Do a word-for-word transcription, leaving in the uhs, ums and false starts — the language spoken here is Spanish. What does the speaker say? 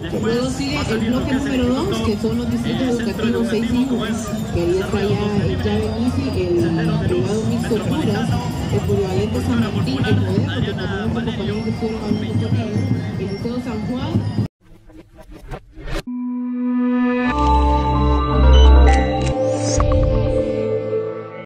Luego sigue el bloque número dos, que son los distritos educativos seis y uno, que ahí está ya el Llave Misi, el privado mixto Honduras, el polivalente San Martín, el moderno, que también otros compañeros que estuvieron hablando con ellos, el Liceo San Juan,